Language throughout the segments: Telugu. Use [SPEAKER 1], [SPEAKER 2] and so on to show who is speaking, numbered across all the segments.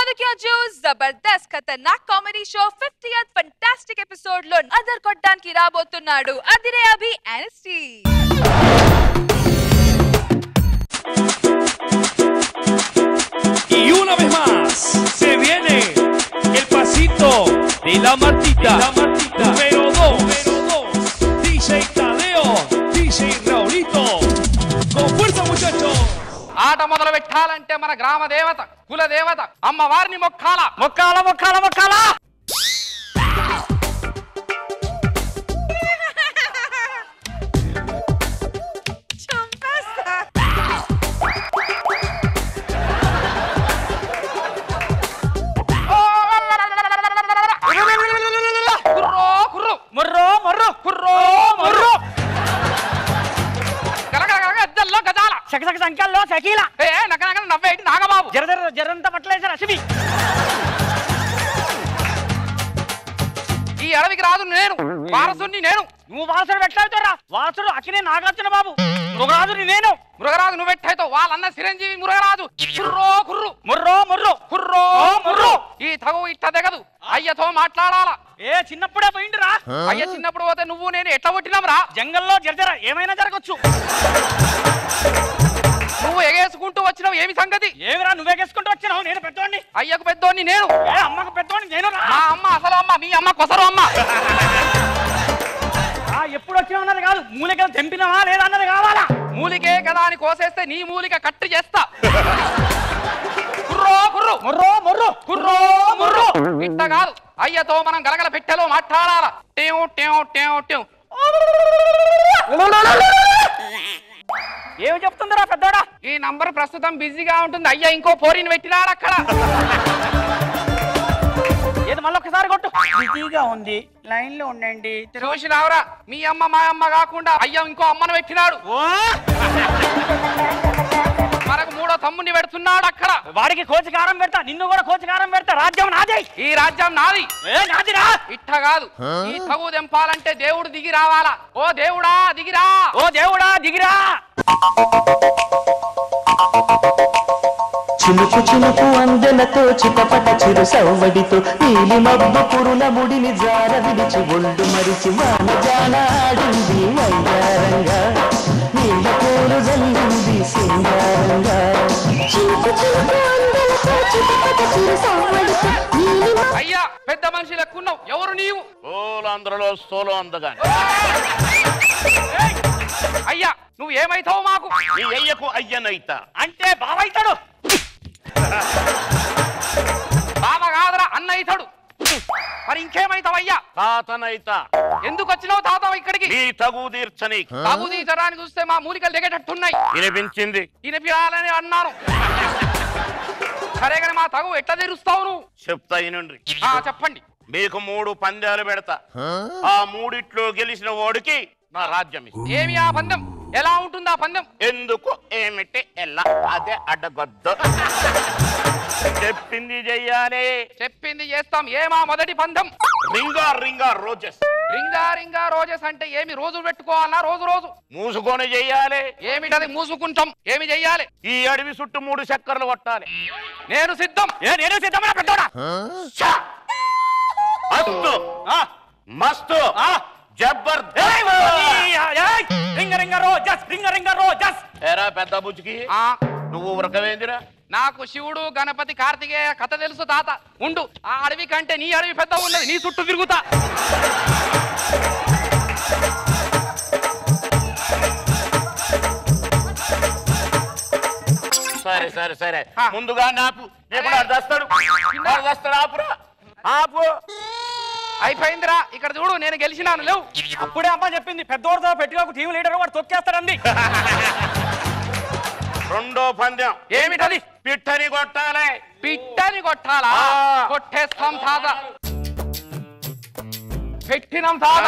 [SPEAKER 1] तो क्या जो Jabardasth Khatarnak comedy show 50th fantastic episode లో అదర్ కొట్టడానికి రాబోతున్నాడు అదిరే అభి ఎన్ఎస్టీ.
[SPEAKER 2] Y una vez más se viene el pasito de la Martita, número 2, DJ Tadeo, DJ Raulito, con fuerza muchachos.
[SPEAKER 3] ఆట మొదలు పెట్టాలంటే మన గ్రామ దేవత కుల దేవత అమ్మవారిని మొక్కాల మొక్కాల మొక్కాల మొక్కాల.
[SPEAKER 4] సంఖ్యలో సకీల
[SPEAKER 3] నవ్వేటి నాగబాబు
[SPEAKER 4] జరంత పట్లేసారు అసవి.
[SPEAKER 3] ఈ అడవికి రాదు నేను, వారసుని నేను.
[SPEAKER 4] నువ్వు వారసుడు పెట్టావుతారా? వారసుడు అక్కినే నాగార్జున బాబు, మృగరాజుని నేను.
[SPEAKER 3] మృగరాజు నువ్వు పెట్టాయితో వాళ్ళన్న చిరంజీవి మృగరాజు. కుర్రో కుర్రు
[SPEAKER 4] ముర్రో ముర్రో
[SPEAKER 3] కుర్రో ముర్రు. ఈ తగు ఇట్ట దిగదు, అయ్యతో మాట్లాడాలా.
[SPEAKER 4] ఏ చిన్నప్పుడే పోయిండురా.
[SPEAKER 3] అయ్య చిన్నప్పుడు పోతే నువ్వు నేను ఎట్లా కొట్టినాం రా?
[SPEAKER 4] జంగల్లో జరజర ఏమైనా జరగచ్చు.
[SPEAKER 3] నువ్వు ఎగేసుకుంటూ వచ్చినావు, ఏమి సంగతి?
[SPEAKER 4] ఏమిరా నువ్వేగేసుకుంటూ వచ్చినావు? నేను పెద్దోడిని.
[SPEAKER 3] అయ్యకు పెద్దోడిని నేను.
[SPEAKER 4] అమ్మకు పెద్దోడిని నేను.
[SPEAKER 3] మా అమ్మ అసలు అమ్మ, మీ అమ్మ కొసరు అమ్మ.
[SPEAKER 4] ఎప్పుడు వచ్చినావు అన్నది కాదు, మూలికలు తెంపినావా లేదా అన్నది కావాలా.
[SPEAKER 3] మూలికే కదా అని కోసేస్తే నీ మూలిక కట్టు చేస్తా. కుర్రో కుర్రు
[SPEAKER 4] ముర్రో ముర్రు
[SPEAKER 3] కుర్రో ముర్రు. ఇట్ట కాదు, అయ్యతో మనం గలగల పెట్టెలో మాట్లాడాలా. టేవ్ టేవ్ టేవ్ టేవ్.
[SPEAKER 4] ఏమి చెప్తుందిరా పెద్దోడా?
[SPEAKER 3] ఈ నంబర్ ప్రస్తుతం బిజీగా ఉంటుంది, అయ్యా ఇంకో పోరిని పెట్టినాడు అక్కడ.
[SPEAKER 4] ఏది మళ్ళీ ఒకసారి కొట్టు. బిజీగా ఉంది, లైన్ లో ఉండండి.
[SPEAKER 3] చూసినావురా, మీ అమ్మ మా అమ్మ కాకుండా అయ్యా ఇంకో అమ్మను పెట్టినాడు. మనకు మూడో తమ్ముని పెడుతున్నాడు అక్కడ.
[SPEAKER 4] వాడికి కోచికారం పెడతా, నిన్ను కూడా కోచికారం పెడతా. రాజ్యం నాదే.
[SPEAKER 3] ఈ రాజ్యం నాది.
[SPEAKER 4] నాదిరా.
[SPEAKER 3] ఇట్ట కాదు, ఈ తగు దెంపాలంటే దేవుడు దిగి రావాలా. ఓ దేవుడా దిగిరా,
[SPEAKER 4] ఓ దేవుడా దిగిరా.
[SPEAKER 5] చినుకు చినుకు అందెలతో చిటపట చిరు సవ్వడితో నీలి మబ్బు పురుల ముడిని జార విడిచి ఒళ్ళు మరిచి వానజాన ఆడింది వైదారంగా, నీళ్ళ పూలు జల్లింది సింగారంగా.
[SPEAKER 3] అయ్యా పెద్ద మనిషి లెక్కున్నావు, ఎవరు నీవు?
[SPEAKER 6] అందరిలో సోలో అందగా.
[SPEAKER 3] అయ్యా నువ్వు ఏమైతావు మాకు?
[SPEAKER 6] నీ అయ్యకు అయ్యనైతా.
[SPEAKER 4] అంటే బావైతాడు.
[SPEAKER 3] బావ కాదురా, అన్న అవుతాడు. మరి ఇంకేమైతావు అయ్యా?
[SPEAKER 6] తాతనైతా.
[SPEAKER 3] ఎందుకు వచ్చినావు తాత ఇక్కడికి?
[SPEAKER 6] నీ తగు తీర్చని.
[SPEAKER 3] తగు తీర్చడానికి చూస్తే మా మూలికలు దిగేటట్టున్నాయి.
[SPEAKER 6] వినిపించింది.
[SPEAKER 3] వినిపించాలని అన్నాను. సరే కానీ మా తగు ఎట్లా తీరుస్తావు నువ్వు?
[SPEAKER 6] చెప్తా ఇనుండ్రి.
[SPEAKER 3] చెప్పండి.
[SPEAKER 6] మీకు 3 పందాలు పెడతా, ఆ 3 గెలిచిన వాడికి నా రాజ్యం.
[SPEAKER 3] ఏమి ఆ పందెం? ఎలా ఉంటుంది ఆ పందెం?
[SPEAKER 6] ఎందుకు ఏమిటి ఎలా అదే అడ్డగొద్దు. చెప్పింది చెయ్యాలి.
[SPEAKER 3] చెప్పింది చేస్తాం. ఏమా మొదటి పందెం?
[SPEAKER 6] రింగా రింగా రోజెస్.
[SPEAKER 3] రింగా రింగా రోజెస్ అంటే ఏమి? రోజు పెట్టుకోవాలా? రోజు రోజు
[SPEAKER 6] మూసుకొని చెయ్యాలి.
[SPEAKER 3] ఏమిటది మూసుకుంటాం? ఏమి చెయ్యాలి?
[SPEAKER 6] ఈ అడవి చుట్టూ 3 చక్కర్లు కొట్టాలి.
[SPEAKER 3] నేను సిద్ధం.
[SPEAKER 4] నేను సిద్ధమా పెద్దోడా?
[SPEAKER 6] అస్తు మస్తు జబర్దస్త్.
[SPEAKER 4] రింగ రింగ రోజస్, రింగ రింగ రోజస్.
[SPEAKER 6] ఏరా పెద్ద బుజ్జికి నువ్వు ఉరకవేందిరా?
[SPEAKER 3] నాకు శివుడు గణపతి కార్తికేయ కథ తెలుసు తాత. ఉండు, ఆ అడవి కంటే నీ అడవి పెద్ద ఉన్నది, నీ చుట్టూ తిరుగుతా.
[SPEAKER 6] సరే సరే సరే, ముందుగా నాకు దస్తాడు ఆపురా. ఆపు.
[SPEAKER 3] అయిపోయిందిరా, ఇక్కడ చూడు నేను గెలిచినాను. లేవు.
[SPEAKER 4] అప్పుడే అమ్మ చెప్పింది పెద్దోడితో పెట్టుకోకు, టీం లీడర్ వాడు తొక్కేస్తాడండి.
[SPEAKER 6] రెండో పందెం.
[SPEAKER 3] ఏమిటది?
[SPEAKER 6] పిట్టని కొట్టాలి.
[SPEAKER 3] పిట్టని కొట్టాలా? కొట్టేస్తాం తాత. పెట్టినాం తాత.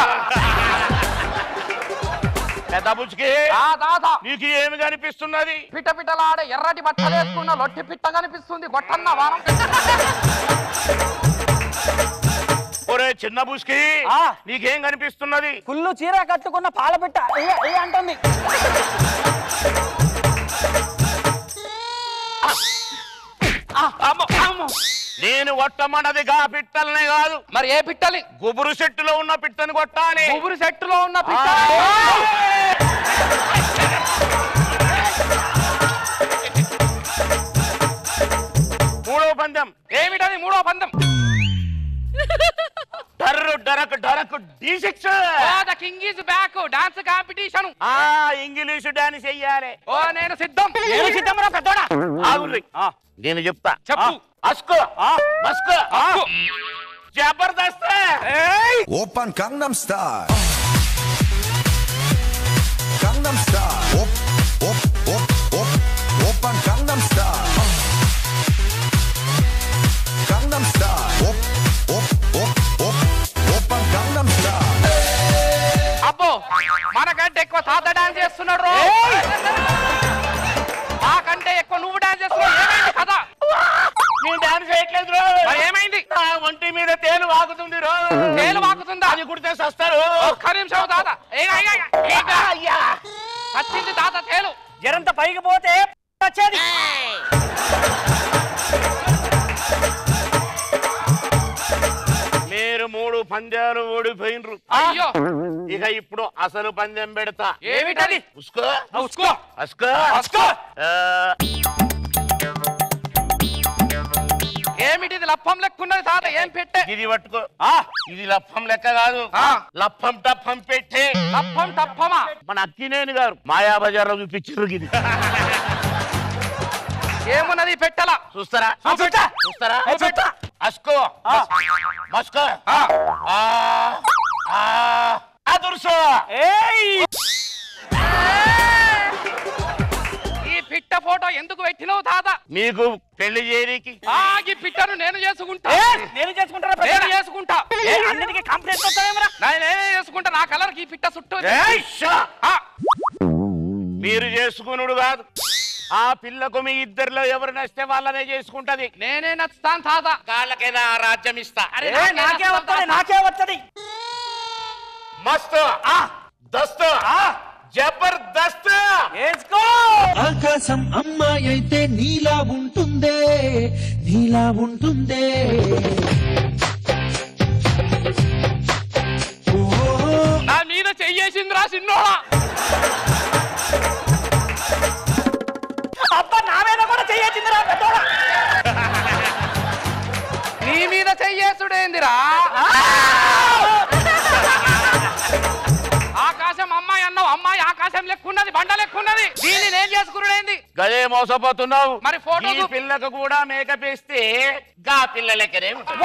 [SPEAKER 6] పెద్ద బుజ్జికి
[SPEAKER 3] తాత
[SPEAKER 6] నీకు ఏమి కనిపిస్తున్నది?
[SPEAKER 3] పిట్ట పిట్టలాడే ఎర్రటి బట్టలు వేసుకున్న లొట్టి పిట్ట కనిపిస్తుంది. కొట్టన్న వారం.
[SPEAKER 6] ఒరే చిన్న బుజ్జికి నీకేం కనిపిస్తున్నది?
[SPEAKER 4] ఫుల్లు చీర కట్టుకున్న పాల పిట్ట అంటుంది.
[SPEAKER 3] అమ్మ
[SPEAKER 6] నేను కొట్టమన్నది గా పిట్టలనే కాదు.
[SPEAKER 3] మరి ఏ పిట్టలి?
[SPEAKER 6] గుబురు చెట్టులో ఉన్న పిట్టని కొట్టాలి.
[SPEAKER 3] ఊపిరి చెట్టులో ఉన్న పిట్ట.
[SPEAKER 6] మూడో పందెం.
[SPEAKER 3] ఏమిటది మూడో పందెం?
[SPEAKER 6] డర్రు డరకు డరకు D6.
[SPEAKER 3] The king is back. Dance competition.
[SPEAKER 6] English dance చెయ్యాలి.
[SPEAKER 3] ఓ నేను సిద్ధం.
[SPEAKER 4] నేను సిద్ధమరా పెద్దోడా.
[SPEAKER 6] ఆగుర్రి. నేను చెప్తా.
[SPEAKER 3] చెప్పు.
[SPEAKER 6] అస్కో మస్కో Jabardasth.
[SPEAKER 7] Open Gangnam Style. Gangnam Style. Open Gangnam Style. Gangnam Style. Open Gangnam Style.
[SPEAKER 3] అబ్బో మనకంటే ఎక్కువ తాత డాన్స్ చేస్తున్నాడు. నాకంటే ఎక్కువ నువ్వు డాన్స్ చేస్తున్నావు. ఏమైంది కదా?
[SPEAKER 6] నేను డాన్స్ చేయట్లేదు రో.
[SPEAKER 3] మరి ఏమైంది?
[SPEAKER 6] నా ఒంటి మీద తేలు వాగుతుంది రో.
[SPEAKER 3] తేలు వాకుతుందా?
[SPEAKER 6] అది కుడితే సస్తారు.
[SPEAKER 3] ఒక్క నిమిషం తాత. వచ్చింది తాత తేలు.
[SPEAKER 4] జరంత పైకి పోతే వచ్చేది.
[SPEAKER 6] మీరు 3 పందాలు ఓడిపోయినరు.
[SPEAKER 3] అయ్యో
[SPEAKER 6] ఇక ఇప్పుడు అసలు పందెం పెడతా.
[SPEAKER 3] ఏమిటది?
[SPEAKER 6] ఉస్కో
[SPEAKER 3] ఉస్కో
[SPEAKER 6] అస్కో
[SPEAKER 3] అస్కో.
[SPEAKER 6] ఆ,
[SPEAKER 3] ఏమిటిది లప్పం లెక్కున్నది తాత? ఏం పెట్టే?
[SPEAKER 6] ఇది పట్టుకో. ఇది లప్పం లెక్క కాదు. లప్పం టప్పం పెట్టే.
[SPEAKER 3] లప్పం టప్పమా?
[SPEAKER 6] మన అక్కినేని గారు మాయాబజార్లో చూపించారు. ఇది
[SPEAKER 3] ఏమున్నది పెట్టలా?
[SPEAKER 6] చూస్తారా? చూస్తారా? అస్కో మస్కో అదుర్సో.
[SPEAKER 3] ఈ పిట్ట ఫోటో ఎందుకు పెట్టినావు తాత?
[SPEAKER 6] మీకు పెళ్లి చేయడానికి.
[SPEAKER 3] ఈ పిట్టను నేను చేసుకుంటా.
[SPEAKER 4] నేను చేసుకుంటారా
[SPEAKER 3] నేను
[SPEAKER 4] పెద్దోడా?
[SPEAKER 3] చేసుకుంటా.
[SPEAKER 4] అన్నిటికీ కంప్లైంట్ వస్తావేమరా?
[SPEAKER 3] నేనే చేసుకుంటా. నా కలర్ కి పిట్ట చుట్టూ.
[SPEAKER 6] మీరు చేసుకునుడు కాదు. ఆ పిల్లకు మీ ఇద్దరిలో ఎవరు నచ్చితే వాళ్ళనే చేసుకుంటది.
[SPEAKER 3] నేనే నచ్చుతాను తాత.
[SPEAKER 6] కాళ్ళకైనా రాజ్యం ఇస్తా.
[SPEAKER 3] అరే
[SPEAKER 4] నాకే వస్తుంది, నాకే వస్తుంది.
[SPEAKER 6] మస్త్ దస్త్ జబర్దస్త్.
[SPEAKER 4] వేసుకో.
[SPEAKER 5] ఆకాశం అమ్మాయి అయితే నీలా ఉంటుందే, నీలా ఉంటుందే.
[SPEAKER 3] నా మీద చెయ్యేసిందిరా సిన్నోడా.
[SPEAKER 4] అబ్బా నా మీద కూడా చెయ్యొచ్చిందిరా పెద్దోడా.
[SPEAKER 3] నీ మీద చెయ్యేసుడేందిరా? ఆకాశం అమ్మాయి అన్నావు. అమ్మాయి ఆకాశం లెక్కున్నది, బండ లెక్కున్నది. దీన్ని నేను చేసుకున్నాడేంది?
[SPEAKER 6] గదే మోసపోతున్నావు.
[SPEAKER 3] మరి ఫోటో
[SPEAKER 6] ఈ పిల్లకు కూడా మేకప్ వేస్తే గా పిల్ల లెక్కనే ఉంటుంది.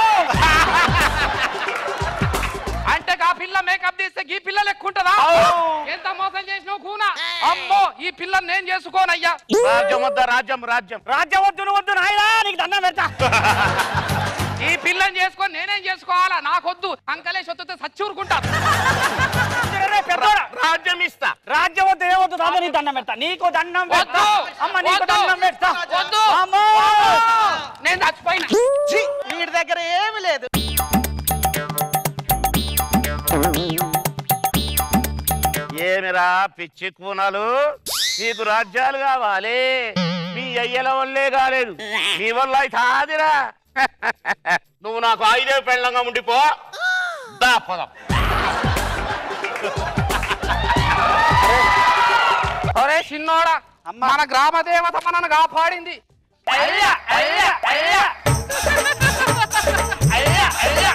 [SPEAKER 3] అంటే ఆ పిల్ల మేకప్ తీస్తే ఈ పిల్ల లెక్కుంటదా? ఎంత మోసం చేసినావు కూనా. అమ్మో ఈ పిల్లని నేను చేసుకోనయ్యా.
[SPEAKER 6] రాజ్యం వద్ద రాజ్యం రాజ్యం.
[SPEAKER 4] రాజ్యం వద్దు వద్దు నాయనా, నీకు దండం పెడతా.
[SPEAKER 3] ఈ పిల్లని చేసుకొని నేనేం చేసుకోవాలా? నాకొద్దు. అంకలేసి వద్దు సచ్చూరుకుంటా.
[SPEAKER 4] పెద్దోడా
[SPEAKER 6] రాజ్యం ఇస్తా.
[SPEAKER 4] రాజ్యం వద్దు ఏమొద్దు తాత, నీకు దండం పెడతా. నీకు దండం పెడతా.
[SPEAKER 3] వద్దు.
[SPEAKER 4] అమ్మ నీకు
[SPEAKER 3] వద్దు.
[SPEAKER 4] దండం పెడతా.
[SPEAKER 3] వద్దు.
[SPEAKER 4] అమ్మో.
[SPEAKER 3] నేను చచ్చిపోయినా.
[SPEAKER 8] వీడి దగ్గర ఏమి లేదు.
[SPEAKER 6] ఏమిరా పిచ్చి కూనలు, నీకు రాజ్యాలు కావాలి. మీ అయ్యల వల్లే కాలేదు, నీ వల్ల అయితే ఆదిరా. నువ్వు నాకు 5 పెళ్ళంగా ఉండిపో. దా పదం.
[SPEAKER 3] ఒరే చిన్నోడా, మన గ్రామ దేవత మనను కాపాడింది. అయ్యా అయ్యా అయ్యా అయ్యా అయ్యా.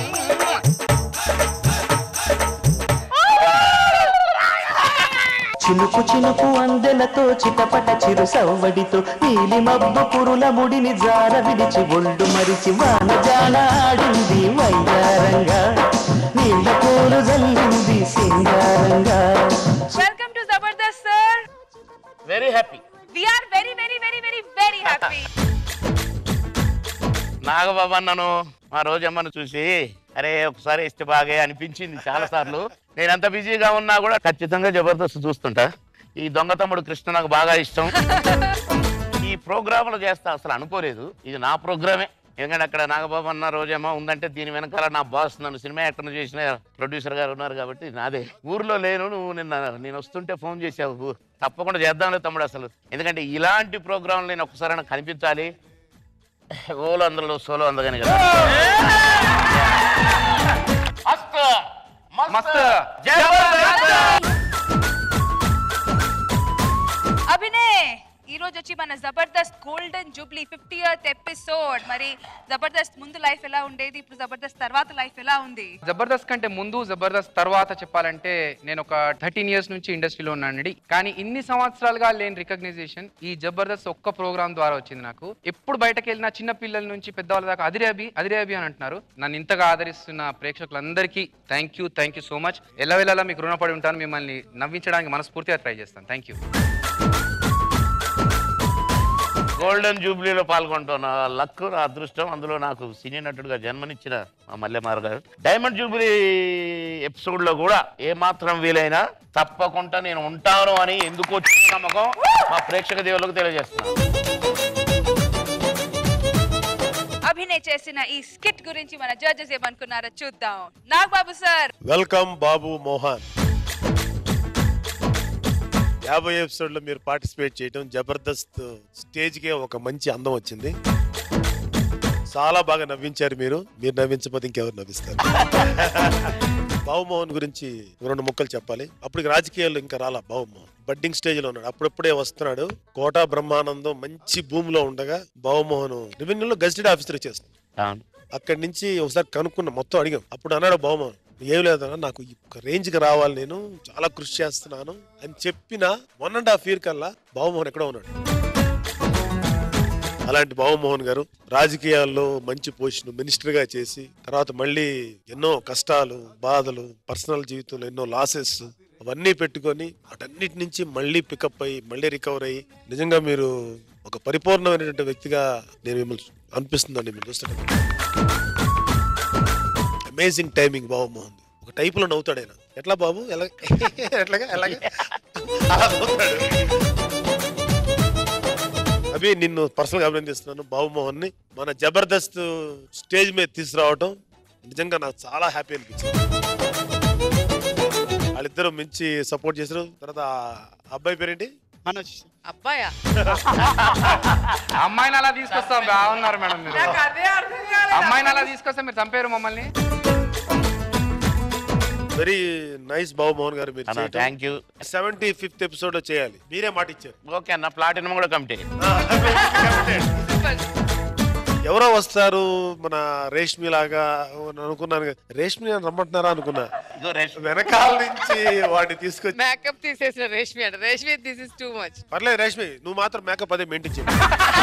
[SPEAKER 5] చినుకు చినుకు అందెలతో చిటపట చిరు సవ్వడితో నీలి మబ్బు పురుల ముడిని జార విడిచి ఒళ్ళు మరిచి వానజాన ఆడింది వైదారంగా, నీళ్ళ పూలు జల్లింది సింగారంగా.
[SPEAKER 1] Welcome to Jabardasth sir.
[SPEAKER 6] Very happy.
[SPEAKER 1] We are very very very very very happy.
[SPEAKER 6] Nagababu అన్నను మా రోజమ్మను చూసి అరే ఒకసారి ఇస్తే బాగే అనిపించింది చాలా సార్లు. నేను ఎంత బిజీగా ఉన్నా కూడా ఖచ్చితంగా జబర్దస్త్ చూస్తుంటా. ఈ దొంగ తమ్ముడు కృష్ణ నాకు బాగా ఇష్టం. ఈ ప్రోగ్రాంలు చేస్తా అసలు అనుకోలేదు ఇది నా ప్రోగ్రామే. ఎందుకంటే అక్కడ నాగబాబు అన్న రోజమ్మ ఉందంటే దీని వెనకాల నా బాస్ నన్ను సినిమా యాక్టర్ చేసిన ప్రొడ్యూసర్ గారు ఉన్నారు కాబట్టి నాదే. ఊర్లో లేను, నువ్వు నేను వస్తుంటే ఫోన్ చేసావు. తప్పకుండా చేద్దాంలే తమ్ముడు అసలు. ఎందుకంటే ఇలాంటి ప్రోగ్రాంలు నేను ఒకసారి కనిపించాలి. ఓలో అందులో సోలో అందగానే కదా. మస్త్
[SPEAKER 3] మస్త్
[SPEAKER 1] అభినయ్ ఈ రోజు వచ్చి మన Jabardasth golden Jubilee 50th episode. మరి జబర్దస్త్ ముందు లైఫ్ ఎలా ఉండేది, ఇప్పుడు జబర్దస్త్ తర్వాత లైఫ్ ఎలా ఉంది?
[SPEAKER 3] జబర్దస్త్ కంటే ముందు జబర్దస్త్ తర్వాత చెప్పాలంటే నేను ఒక 13 years నుంచి ఇండస్ట్రీలో ఉన్నానండి. కానీ ఇన్ని సంవత్సరాలుగా లేని రికగ్నైజేషన్ ఈ జబర్దస్త్ ఒక్క ప్రోగ్రామ్ ద్వారా వచ్చింది నాకు. ఎప్పుడు బయటకు వెళ్ళిన చిన్న పిల్లల నుంచి పెద్దవాళ్ళ దాకా అదిరే అభి అని అంటున్నారు. నన్ను ఇంతగా ఆదరిస్తున్న ప్రేక్షకులందరికీ థ్యాంక్ యూ సో మచ్. ఎల్లవెల్లలా మీకు రుణపడి ఉంటాను. మిమ్మల్ని నవ్వించడానికి మనస్ఫూర్తిగా ట్రై చేస్తాను. Thank you.
[SPEAKER 6] గోల్డెన్ జూబ్లీలో పాల్గొంటున్న లక్, నా అదృష్టం. అందులో నాకు సినీ నటుడుగా జన్మనిచ్చిన మా మల్లెమార్ గారు. డైమండ్ జూబ్లీ ఎపిసోడ్లో కూడా ఏమాత్రం వీలైనా తప్పకుండా నేను ఉంటాను అని ఎందుకు వచ్చిన నమ్మకం మా ప్రేక్షక దేవులకు తెలియజేస్తున్నాను.
[SPEAKER 1] అభినయ్ చేసిన ఈ స్కిట్ గురించి మన జడ్జెస్ ఏమనుకున్నారో చూద్దాం. నాగబాబు సార్.
[SPEAKER 9] వెల్కమ్ బాబు మోహన్. 50 ఎపిసోడ్లో మీరు పార్టిసిపేట్ చేయడం జబర్దస్త్ స్టేజ్కే ఒక మంచి అందం వచ్చింది. చాలా బాగా నవ్వించారు మీరు నవ్వించకపోతే ఇంకెవరు నవ్విస్తారు? బాబుమోహన్ గురించి 2 ముక్కలు చెప్పాలి. అప్పటికి రాజకీయాల్లో ఇంకా రాలా బాబుమోహన్, బడ్డింగ్ స్టేజ్ లో ఉన్నాడు. అప్పుడప్పుడే వస్తున్నాడు. కోటా బ్రహ్మానందం మంచి భూమిలో ఉండగా బాబుమోహన్ రెవెన్యూలో గజిటెడ్ ఆఫీసర్ చేస్తున్నాడు. అక్కడి నుంచి ఒకసారి కనుక్కున్న మొత్తం అడిగాం. అప్పుడు అన్నాడు బాబుమోహన్, ఏం లేదన్నా నాకు ఈ రేంజ్కి రావాలి, నేను చాలా కృషి చేస్తున్నాను అని చెప్పిన 1.5 year కల్లా బాబుమోహన్ ఎక్కడో ఉన్నాడు. అలాంటి బాబుమోహన్ గారు రాజకీయాల్లో మంచి పొజిషన్ మినిస్టర్ గా చేసి తర్వాత మళ్ళీ ఎన్నో కష్టాలు, బాధలు, పర్సనల్ జీవితంలో ఎన్నో లాసెస్ అవన్నీ పెట్టుకొని వాటన్నిటి నుంచి మళ్ళీ పికప్ అయ్యి మళ్ళీ రికవర్ అయ్యి నిజంగా మీరు ఒక పరిపూర్ణమైనటువంటి వ్యక్తిగా నేను మిమ్మల్ని అనిపిస్తుందండి. మీరు చూస్తుంటే అమేజింగ్ టైమింగ్ బాబుమోహన్. ఒక టైప్ లో నవ్వుతాడు ఆయన. ఎట్లా బాబు ఎట్లాగా అవి నిన్ను పర్సనల్ గా అభినందిస్తున్నాను. బాబుమోహన్ ని మన జబర్దస్త్ స్టేజ్ మీద తీసుకురావటం నిజంగా నాకు చాలా హ్యాపీ అనిపించింది. వాళ్ళిద్దరూ మంచి సపోర్ట్ చేశారు. తర్వాత అబ్బాయి పేరేంటి?
[SPEAKER 8] మనోజ్.
[SPEAKER 1] అబ్బాయా?
[SPEAKER 3] అమ్మాయిని అలా తీసుకొస్తాం. బాగున్నారు మేడం మీరు. అమ్మాయిని అలా తీసుకొస్తే మీరు చంపారు మమ్మల్ని.
[SPEAKER 9] వెరీ నైస్ బాబుమోహన్ గారు. మీరు
[SPEAKER 6] థ్యాంక్ యూ.
[SPEAKER 9] 75th ఎపిసోడ్ లో చేయాలి, మీరే మాట ఇచ్చారు.
[SPEAKER 6] ఓకే అన్న, ప్లాటినం కూడా కమిటీ.
[SPEAKER 9] ఎవరో వస్తారు మన రేష్మి లాగా అనుకున్నాను. రేష్మి రమ్మంటున్నారా అనుకున్నా. వెనకాల నుంచి వాడిని తీసుకొచ్చి
[SPEAKER 10] మేకప్ తీసేసిన రేష్మి అంట. Rashmi this is too much.
[SPEAKER 9] పర్లేదు రేష్మి, నువ్వు మాత్రం మేకప్ అదే మెయింటైన్ చేయి.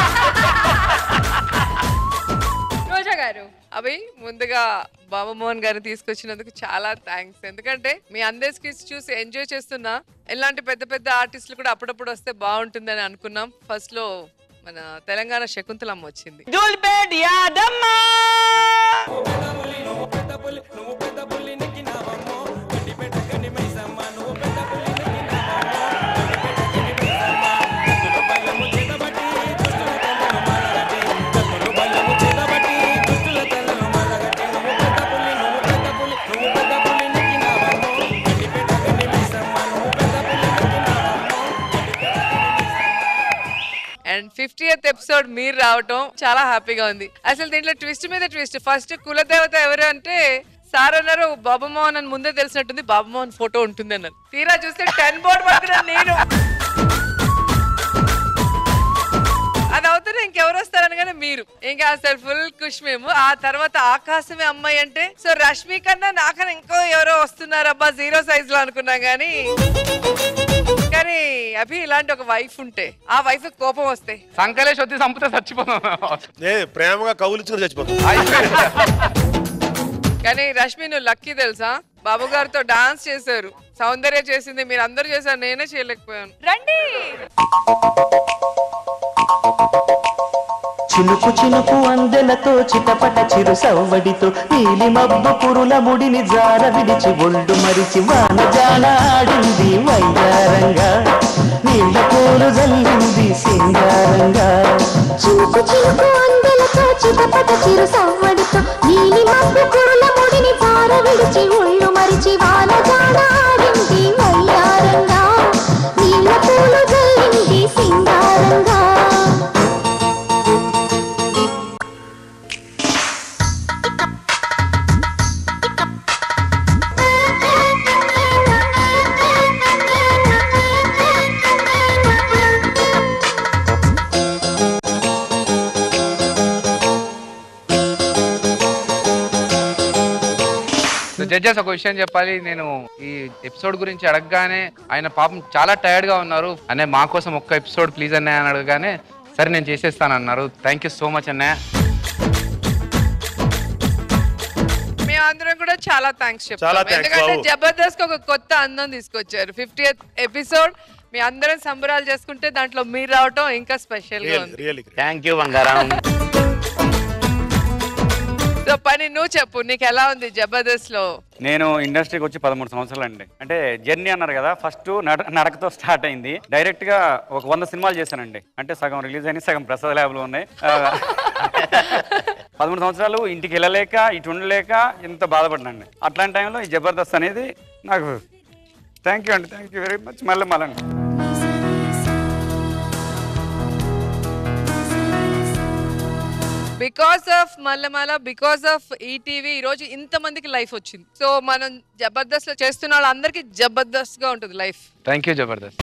[SPEAKER 10] రోజా గారు, అవి ముందుగా బాబుమోహన్ గారిని తీసుకొచ్చినందుకు చాలా థ్యాంక్స్. ఎందుకంటే మీ అందరి స్కిట్స్ చూసి ఎంజాయ్ చేస్తున్నా. ఇలాంటి పెద్ద పెద్ద ఆర్టిస్టులు కూడా అప్పుడప్పుడు వస్తే బాగుంటుందని అనుకున్నాం. ఫస్ట్ లో మన తెలంగాణ శకుంతలమ్మ వచ్చింది. అండ్ 50th ఎపిసోడ్ మీరు రావటం చాలా హ్యాపీగా ఉంది. అసలు దీంట్లో ట్విస్ట్ మీద ట్విస్ట్. ఫస్ట్ కులదేవత ఎవరు అంటే సార్ అన్నారు బాబుమోహన్ అని ముందే తెలిసినట్టుంది. బాబుమోహన్ ఫోటో ఉంటుంది అన్నారు. తీరా చూస్తే 10 బోర్డు పడుతున్నాను నేను. అది అవుతుంది ఇంకెవరు వస్తారనగానే మీరు ఇంకా అసలు ఫుల్ ఖుష్ మేము. ఆ తర్వాత ఆకాశమే అమ్మాయి అంటే సో రష్మి కన్నా నాకన్నా ఇంకో ఎవరో వస్తున్నారు అబ్బా 0 size లో అనుకున్నాం. కానీ అభి ఇలాంటి ఒక వైఫ్ ఉంటే ఆ వైఫ్ కోపం వస్తే
[SPEAKER 3] సంకలేష్ వచ్చి చంపితే చచ్చిపోతాం.
[SPEAKER 9] ప్రేమగా కౌలించుకుని చచ్చిపోతాం.
[SPEAKER 10] కానీ రష్మి నువ్వు లక్కీ తెలుసా, బాబు గారితో డాన్స్ చేశారు. సౌందర్య చేసింది, మీరు అందరు చేశారు, నేనే చేయలేకపోయాను.
[SPEAKER 1] రండి.
[SPEAKER 5] చినుకు చినుకు అందెలతో చిటపట చిరు సవ్వడితో నీలి మబ్బు పురుల ముడిని జార విడిచి ఒళ్ళు మరిచి వానజాన ఆడింది వైయారంగా, నీళ్ళ పూలు జల్లింది సింగారంగా.
[SPEAKER 11] చినుకు చినుకు అందెలతో చిటపట చిరు సవ్వడితో నీలి మబ్బు పురుల ముడిని జార విడిచి ఒళ్ళు మరిచి వానజాన ఆడింది వైయారంగా, నీళ్ళ పూలు జల్లింది సింగారంగా.
[SPEAKER 3] జడ్జెస్ ఒక విషయం చెప్పాలి, నేను ఈ ఎపిసోడ్ గురించి అడగగానే ఆయన పాపం చాలా టైర్డ్ గా ఉన్నారు. అనే మా కోసం ఒక్క ఎపిసోడ్ ప్లీజ్ అన్నయ్య అని అడగగానే సరే నేను చేసేస్తాను అన్నారు. థ్యాంక్ యూ సో మచ్ అన్నయ్య.
[SPEAKER 10] మేమందరం కూడా చాలా థ్యాంక్స్ చెప్తాం, ఎందుకంటే జబర్దస్త్ ఒక కొత్త అందం తీసుకొచ్చారు. 50th ఎపిసోడ్ మీ అందరం సంబరాలు చేసుకుంటే దాంట్లో మీరు రావటం ఇంకా స్పెషల్ గా ఉంది.
[SPEAKER 6] థ్యాంక్ యూ బంగారం.
[SPEAKER 10] సో పని నువ్వు చెప్పు, నీకు ఎలా ఉంది జబర్దస్త్ లో?
[SPEAKER 12] నేను ఇండస్ట్రీకి వచ్చి 13 సంవత్సరాలు అండి. అంటే జర్నీ అన్నారు కదా, ఫస్ట్ నడకతో స్టార్ట్ అయింది. డైరెక్ట్ గా ఒక 100 సినిమాలు చేశానండి. అంటే సగం రిలీజ్ అయినాయి, సగం ప్రసాద్ ల్యాబ్ లో ఉన్నాయి. 13 సంవత్సరాలు ఇంటికి వెళ్ళలేక ఇటు ఉండలేక ఎంత బాధపడినండి. అట్లాంటి టైంలో ఈ జబర్దస్త్ అనేది నాకు థ్యాంక్ యూ అండి, థ్యాంక్ యూ వెరీ మచ్. మళ్ళీ
[SPEAKER 10] because of Mallemala, because of ETV ఈ రోజు ఇంత మందికి లైఫ్ వచ్చింది. సో మనం జబర్దస్త్ లో చేస్తున్న వాళ్ళందరికీ జబర్దస్త్ గా ఉంటుంది లైఫ్.
[SPEAKER 3] Thank you Jabardasth.